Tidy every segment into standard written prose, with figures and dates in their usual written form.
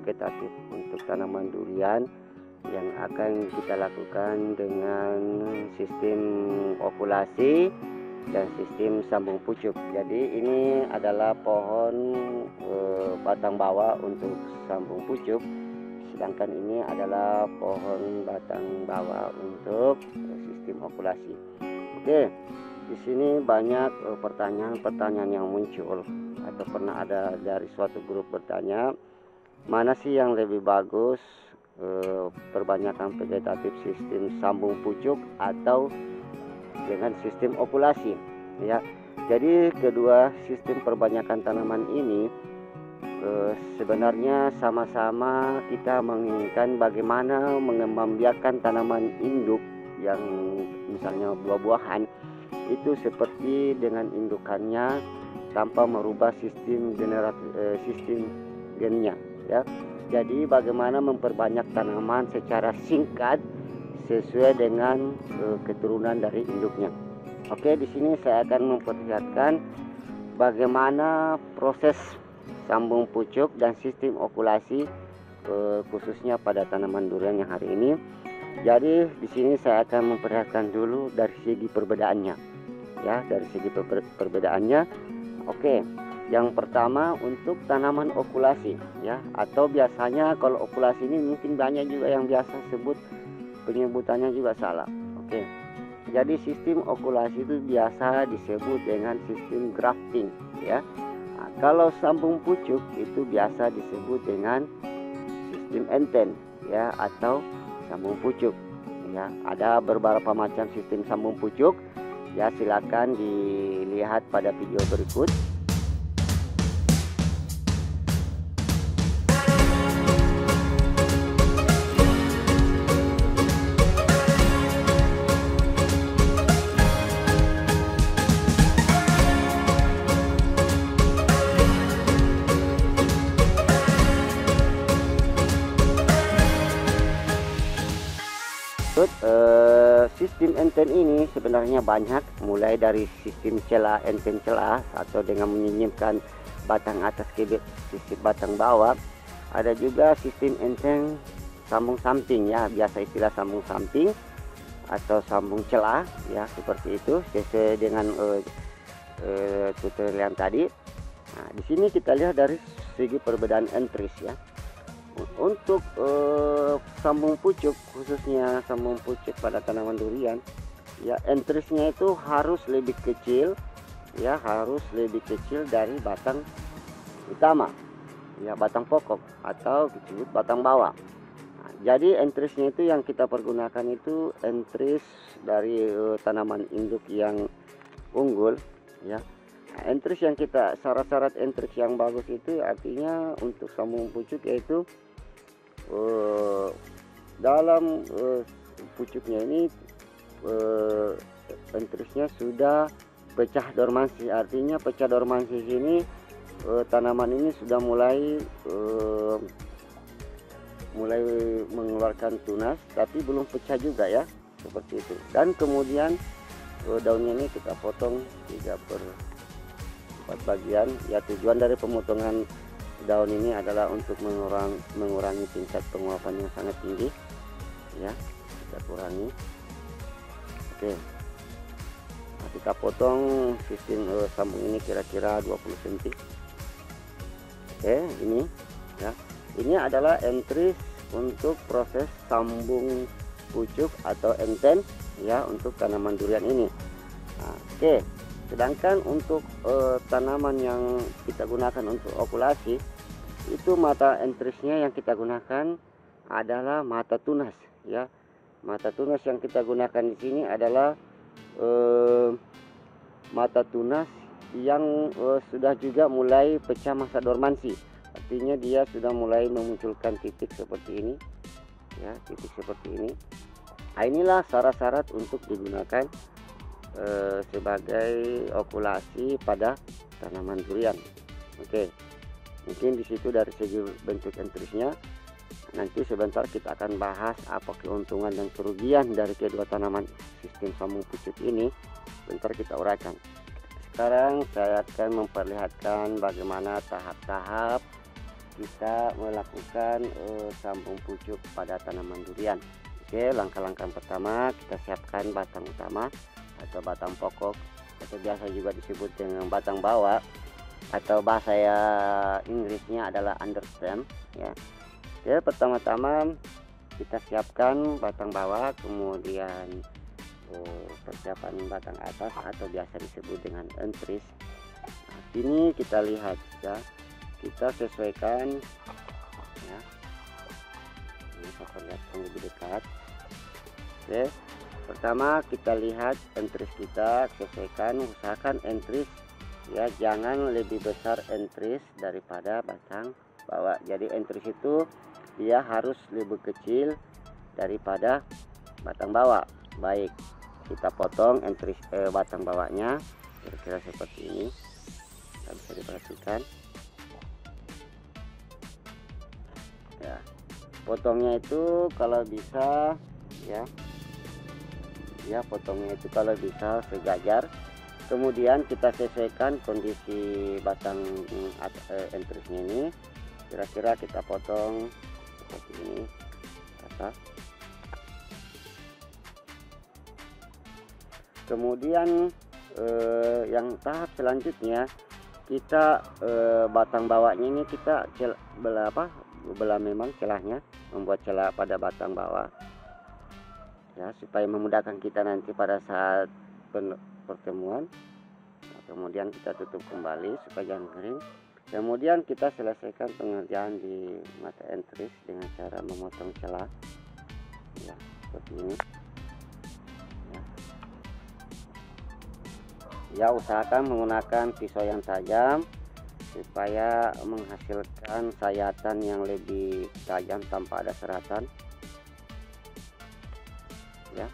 vegetatif untuk tanaman durian yang akan kita lakukan dengan sistem okulasi dan sistem sambung pucuk. Jadi ini adalah pohon batang bawah untuk sambung pucuk, sedangkan ini adalah pohon batang bawah untuk sistem okulasi. Oke, di sini banyak pertanyaan-pertanyaan yang muncul, atau pernah ada dari suatu grup bertanya, mana sih yang lebih bagus, perbanyakan vegetatif sistem sambung pucuk atau dengan sistem okulasi, ya. Jadi kedua sistem perbanyakan tanaman ini sebenarnya sama-sama kita menginginkan bagaimana membiarkan tanaman induk yang misalnya buah-buahan itu seperti dengan indukannya tanpa merubah sistem sistem gennya, ya. Jadi bagaimana memperbanyak tanaman secara singkat sesuai dengan keturunan dari induknya. Oke, di sini saya akan memperlihatkan bagaimana proses sambung pucuk dan sistem okulasi khususnya pada tanaman durian yang hari ini. Jadi di sini saya akan memperlihatkan dulu dari segi perbedaannya, ya, dari segi perbedaannya. Oke. Yang pertama untuk tanaman okulasi, ya, atau biasanya kalau okulasi ini mungkin banyak juga yang biasa sebut, penyebutannya juga salah. Oke. Jadi sistem okulasi itu biasa disebut dengan sistem grafting, ya. Nah, kalau sambung pucuk itu biasa disebut dengan sistem enten, ya, atau sambung pucuk, ya. Ada beberapa macam sistem sambung pucuk, ya, silakan dilihat pada video berikut. Sistem enten ini sebenarnya banyak, mulai dari sistem celah, enten celah, atau dengan menyinyimkan batang atas ke sisi batang bawah. Ada juga sistem enten sambung samping, ya, biasa istilah sambung samping atau sambung celah, ya, seperti itu sesuai dengan tutorial yang tadi. Nah, di sini kita lihat dari segi perbedaan entries, ya. Untuk sambung pucuk, khususnya sambung pucuk pada tanaman durian, ya, entriesnya itu harus lebih kecil, ya, harus lebih kecil dari batang utama, ya, batang pokok atau disebut batang bawah. Nah, jadi entriesnya itu yang kita pergunakan itu entries dari tanaman induk yang unggul, ya. Nah, entries yang kita, syarat-syarat entries yang bagus itu artinya untuk sambung pucuk yaitu dalam pucuknya ini entriesnya sudah pecah dormansi. Artinya pecah dormansi sini tanaman ini sudah mulai mengeluarkan tunas, tapi belum pecah juga, ya, seperti itu. Dan kemudian daunnya ini kita potong 3/4 bagian, ya. Tujuan dari pemotongan daun ini adalah untuk mengurangi tingkat penguapan yang sangat tinggi, ya, kita kurangi. Oke, nah, kita potong sistem sambung ini kira-kira 20 cm. Oke, ini, ya, ini adalah entries untuk proses sambung pucuk atau enten, ya, untuk tanaman durian ini. Nah, oke, sedangkan untuk tanaman yang kita gunakan untuk okulasi itu mata entriesnya yang kita gunakan adalah mata tunas, ya. Mata tunas yang kita gunakan di sini adalah mata tunas yang sudah juga mulai pecah masa dormansi. Artinya dia sudah mulai memunculkan titik seperti ini, ya, titik seperti ini. Nah, inilah syarat-syarat untuk digunakan sebagai okulasi pada tanaman durian. Oke, mungkin di situ dari segi bentuk entriesnya. Nanti sebentar kita akan bahas apa keuntungan dan kerugian dari kedua tanaman sistem sambung pucuk ini. Bentar kita uraikan. Sekarang saya akan memperlihatkan bagaimana tahap-tahap kita melakukan sambung pucuk pada tanaman durian. Oke, langkah-langkah pertama kita siapkan batang utama atau batang pokok, atau biasa juga disebut dengan batang bawah, atau bahasa Inggrisnya adalah understem ya. Oke, pertama-tama kita siapkan batang bawah, kemudian persiapan batang atas atau biasa disebut dengan entris. Nah, sini kita lihat ya, kita sesuaikan ya. Ini saya perlihatkan lebih dekat. Oke, pertama kita lihat entris kita, sesuaikan, usahakan entris ya, jangan lebih besar entris daripada batang bawah. Jadi entris itu dia harus lebih kecil daripada batang bawah. Baik, kita potong entris batang bawahnya kira-kira seperti ini. Bisa diperhatikan ya, potongnya itu kalau bisa ya potongnya itu kalau bisa sejajar. Kemudian kita sesuaikan kondisi batang entrisnya ini, kira-kira kita potong seperti ini atas. Kemudian yang tahap selanjutnya kita batang bawahnya ini kita belah memang celahnya, membuat celah pada batang bawah ya, supaya memudahkan kita nanti pada saat pertemuan. Nah, kemudian kita tutup kembali supaya jangan kering. Kemudian kita selesaikan pengerjaan di mata entris dengan cara memotong celah ya, seperti ini ya. Usahakan menggunakan pisau yang tajam supaya menghasilkan sayatan yang lebih tajam tanpa ada seratan ya.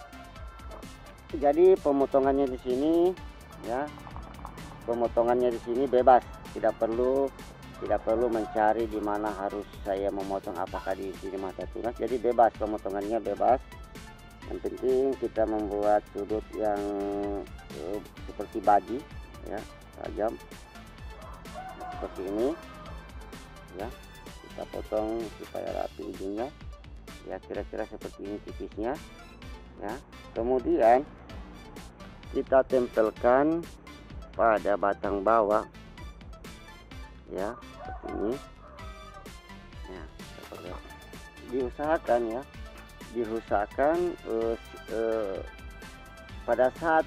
Jadi pemotongannya di sini ya, pemotongannya di sini bebas, tidak perlu mencari di mana harus saya memotong, apakah di sini mata tunas. Jadi bebas, pemotongannya bebas. Yang penting kita membuat sudut yang seperti baji ya, tajam seperti ini ya. Kita potong supaya rapi ujungnya ya, kira-kira seperti ini tipisnya ya. Kemudian kita tempelkan pada batang bawah ya, seperti ini ya. Diusahakan pada saat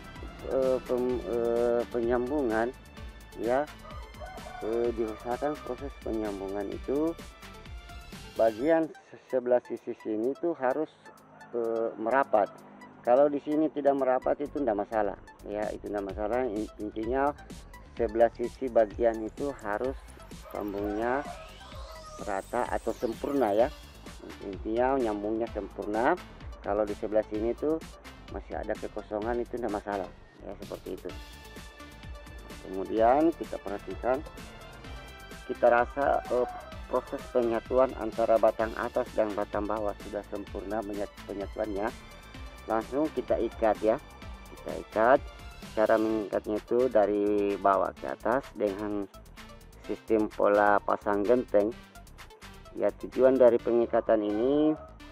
penyambungan ya, diusahakan proses penyambungan itu bagian sebelah sisi sini tuh harus merapat. Kalau di sini tidak merapat itu tidak masalah ya, itu tidak masalah. Intinya sebelah sisi bagian itu harus sambungnya rata atau sempurna ya, intinya nyambungnya sempurna. Kalau di sebelah sini tuh masih ada kekosongan itu tidak masalah ya, seperti itu. Kemudian kita perhatikan, kita rasa proses penyatuan antara batang atas dan batang bawah sudah sempurna penyatuannya. Langsung kita ikat ya, kita ikat. Cara mengikatnya itu dari bawah ke atas dengan sistem pola pasang genteng ya. Tujuan dari pengikatan ini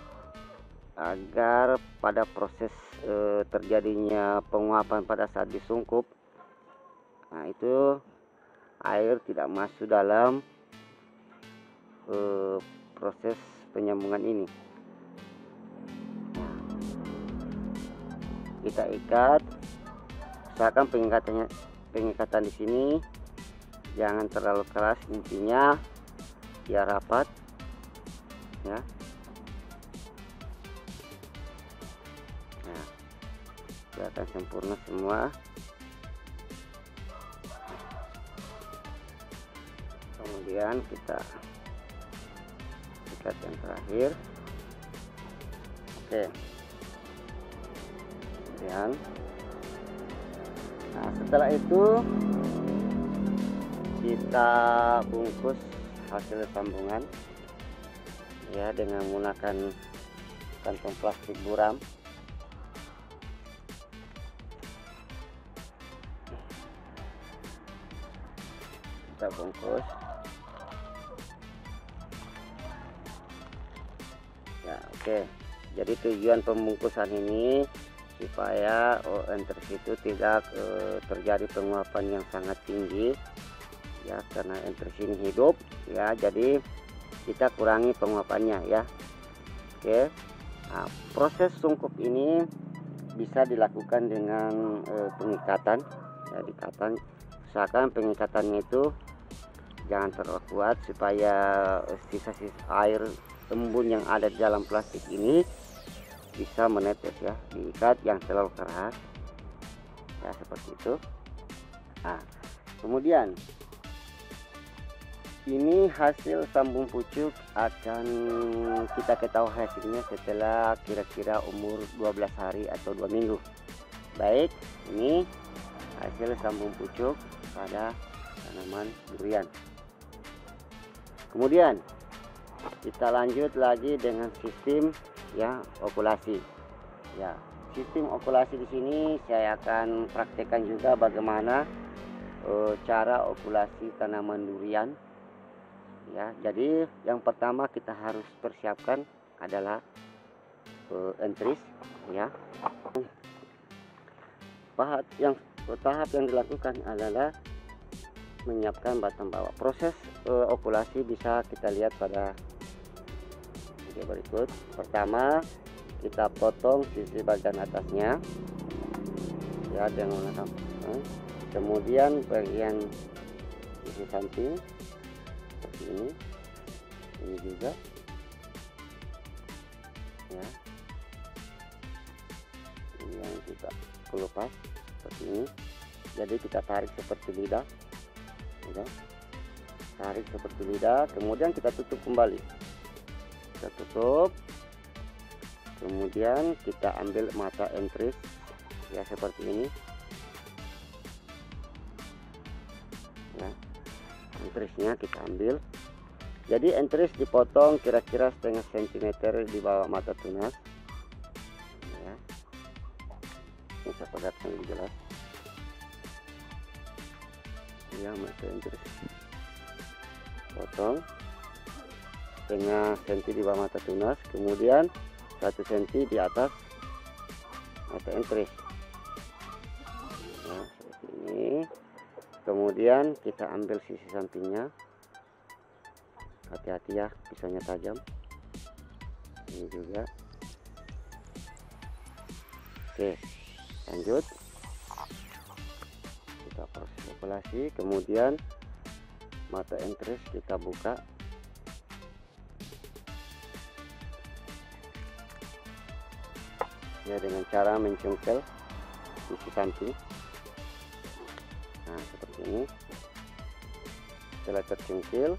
agar pada proses terjadinya penguapan pada saat disungkup, nah itu air tidak masuk dalam proses penyambungan ini. Nah, kita ikat, usahakan pengikatan di sini jangan terlalu keras, intinya biar rapat ya. Nah, kelihatan sempurna semua. Kemudian kita ikat yang terakhir. Oke, kemudian nah setelah itu kita bungkus hasil sambungan ya dengan menggunakan kantong plastik buram. Kita bungkus Ya, oke. Jadi tujuan pembungkusan ini supaya entris itu tidak terjadi penguapan yang sangat tinggi ya, karena entris ini hidup ya, jadi kita kurangi penguapannya ya. Oke. Nah, proses sungkup ini bisa dilakukan dengan pengikatan ya, dikatan. Usahakan pengikatannya itu jangan terlalu kuat supaya sisa-sisa air embun yang ada di dalam plastik ini bisa menetes ya. Diikat yang terlalu keras ya, seperti itu. Nah, kemudian ini hasil sambung pucuk akan kita ketahui hasilnya setelah kira-kira umur 12 hari atau 2 minggu. Baik, ini hasil sambung pucuk pada tanaman durian. Kemudian kita lanjut lagi dengan sistem ya okulasi. Ya, sistem okulasi di sini saya akan praktekkan juga bagaimana cara okulasi tanaman durian. Ya, jadi yang pertama kita harus persiapkan adalah entris ya. Tahap yang dilakukan adalah menyiapkan batang bawah. Proses okulasi bisa kita lihat pada video berikut. Pertama, kita potong sisi bagian atasnya ya dengan menggunakan, kemudian bagian sisi samping seperti ini juga ya, ini yang kita kelupas seperti ini. Jadi kita tarik seperti lidah ya. Tarik seperti lidah, kemudian kita tutup kembali, kita tutup, kemudian kita ambil mata entris ya seperti ini ya. Entrisnya kita ambil, jadi entris dipotong kira-kira setengah sentimeter di bawah mata tunas ya. Ini saya perlihatkan lebih jelas ya, mata entris potong setengah senti di bawah mata tunas, kemudian 1 senti di atas mata entris ya, seperti ini. Kemudian kita ambil sisi sampingnya, hati-hati ya, pisaunya tajam. Ini juga. Oke, lanjut kita proses okulasi. Kemudian mata entris kita buka ya dengan cara mencungkel sisi samping. Nah, seperti ini. Setelah tercungkil,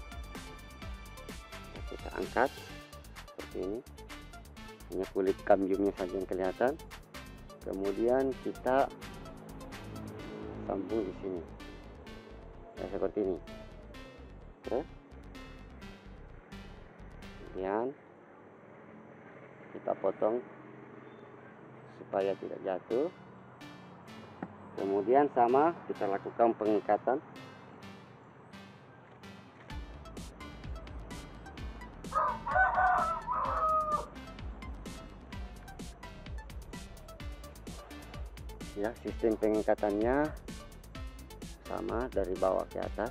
kita angkat seperti ini. Hanya kulit kambiumnya saja yang kelihatan. Kemudian kita sambung di sini ya, seperti ini. Terus kemudian kita potong supaya tidak jatuh. Kemudian sama kita lakukan pengikatan ya. Sistem pengikatannya sama dari bawah ke atas.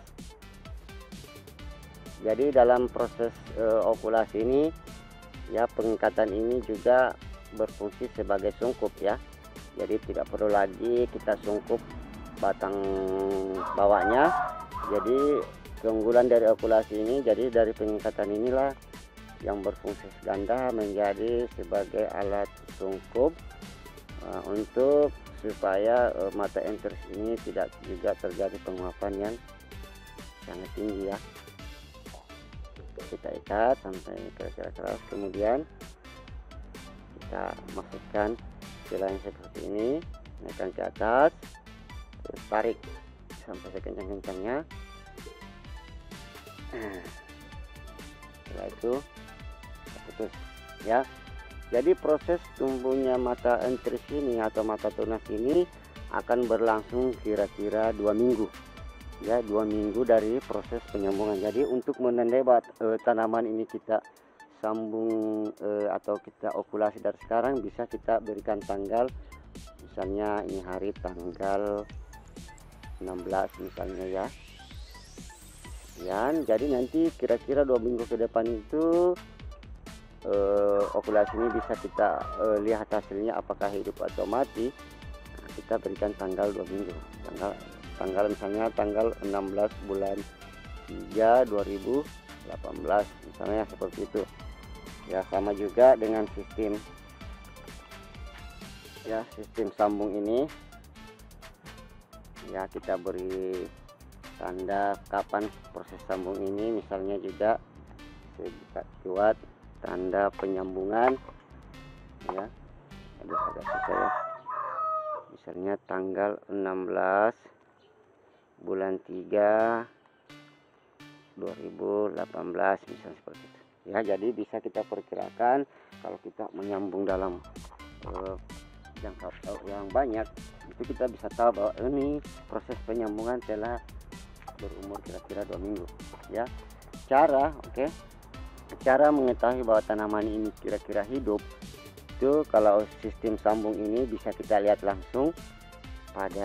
Jadi dalam proses okulasi ini ya, pengikatan ini juga berfungsi sebagai sungkup ya. Jadi tidak perlu lagi kita sungkup batang bawahnya. Jadi keunggulan dari okulasi ini, jadi dari pengikatan inilah yang berfungsi ganda menjadi sebagai alat sungkup untuk supaya mata entris ini tidak juga terjadi penguapan yang sangat tinggi ya. Kita ikat sampai kira-kira keras, kemudian kita masukkan selain seperti ini, naikkan ke atas, terus tarik sampai sekencang-kencangnya. Setelah itu putus ya. Jadi proses tumbuhnya mata entris ini atau mata tunas ini akan berlangsung kira-kira 2 minggu ya, 2 minggu dari proses penyambungan. Jadi untuk menandai tanaman ini kita sambung atau kita okulasi dari sekarang, bisa kita berikan tanggal, misalnya ini hari tanggal 16 misalnya ya. Jadi nanti kira-kira 2 minggu ke depan itu okulasi ini bisa kita lihat hasilnya apakah hidup atau mati. Nah, kita berikan tanggal 2 minggu, tanggal misalnya tanggal 16 bulan 3 2018 misalnya, seperti itu ya. Sama juga dengan sistem sambung ini ya, kita beri tanda kapan proses sambung ini, misalnya juga saya buat tanda penyambungan ya. Aduh, agak susah ya. Misalnya tanggal 16 bulan 3 2018 misalnya, seperti itu ya. Jadi bisa kita perkirakan kalau kita menyambung dalam jangka yang banyak, itu kita bisa tahu bahwa ini proses penyambungan telah berumur kira-kira 2 minggu ya. Cara mengetahui bahwa tanaman ini kira-kira hidup itu, kalau sistem sambung ini bisa kita lihat langsung pada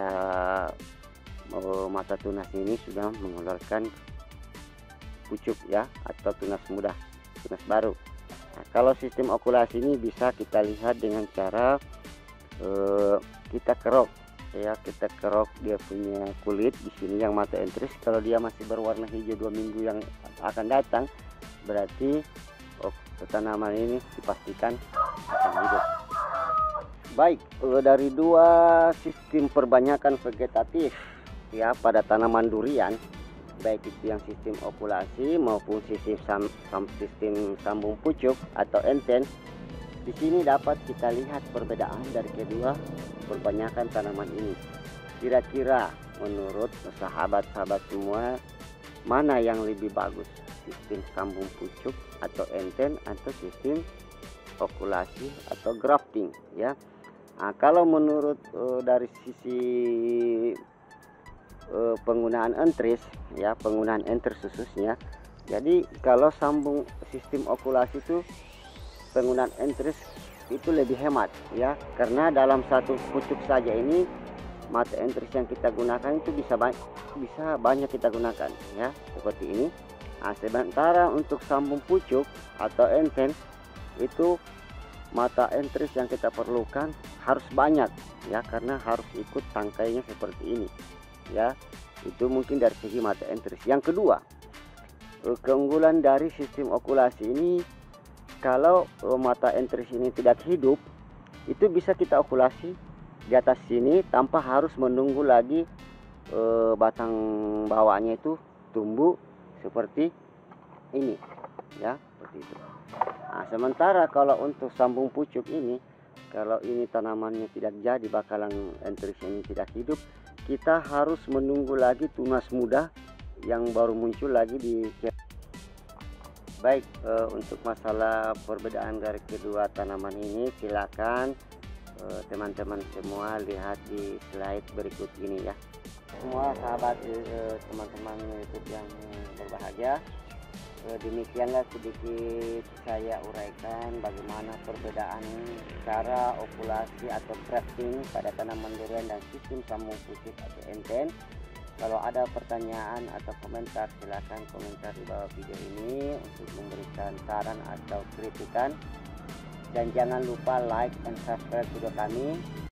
mata tunas ini sudah mengeluarkan pucuk ya, atau tunas muda, tunas baru. Nah, kalau sistem okulasi ini bisa kita lihat dengan cara kita kerok ya, kita kerok dia punya kulit di sini yang mata entris. Kalau dia masih berwarna hijau 2 minggu yang akan datang, berarti tanaman ini dipastikan akan hidup. Baik, dari 2 sistem perbanyakan vegetatif ya pada tanaman durian, baik itu yang sistem okulasi maupun sistem sambung pucuk atau enten, di sini dapat kita lihat perbedaan dari kedua perbanyakan tanaman ini. Kira-kira menurut sahabat-sahabat semua, mana yang lebih bagus, sistem sambung pucuk atau enten atau sistem okulasi atau grafting ya? Nah, kalau menurut dari sisi penggunaan entris ya, penggunaan entris khususnya, jadi kalau sambung sistem okulasi itu penggunaan entris itu lebih hemat ya, karena dalam satu pucuk saja ini mata entris yang kita gunakan itu bisa banyak kita gunakan ya, seperti ini. Nah, sementara untuk sambung pucuk atau enten itu mata entris yang kita perlukan harus banyak ya, karena harus ikut tangkainya seperti ini ya. Itu mungkin dari segi mata entris. Yang kedua, keunggulan dari sistem okulasi ini, kalau mata entris ini tidak hidup, itu bisa kita okulasi di atas sini tanpa harus menunggu lagi batang bawahnya itu tumbuh seperti ini ya, seperti itu. Nah, sementara kalau untuk sambung pucuk ini, kalau ini tanamannya tidak jadi, bakalan entris ini tidak hidup, kita harus menunggu lagi tunas muda yang baru muncul lagi di. Baik, untuk masalah perbedaan dari kedua tanaman ini, silakan teman-teman semua lihat di slide berikut ini ya. Semua sahabat teman-teman YouTube yang berbahagia, demikianlah sedikit saya uraikan bagaimana perbedaan cara okulasi atau grafting pada tanaman durian dan sistem sambung pucuk atau enten. Kalau ada pertanyaan atau komentar, silakan komentar di bawah video ini untuk memberikan saran atau kritikan. Dan jangan lupa like dan subscribe video kami.